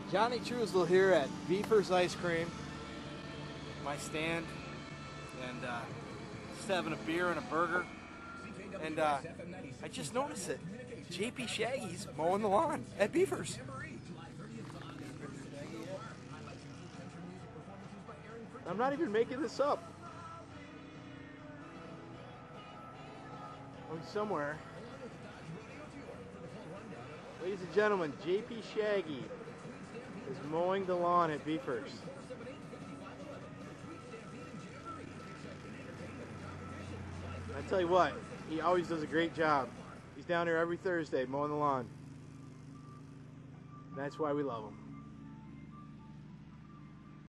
Johnny Truesdell here at Beefer's Ice Cream, my stand, and just having a beer and a burger. And I just noticed it. JPShaggy's mowing the lawn at Beefer's. I'm not even making this up. I'm somewhere. Ladies and gentlemen, JPShaggy is mowing the lawn at Beefer's. I tell you what, he always does a great job. He's down here every Thursday mowing the lawn. That's why we love him.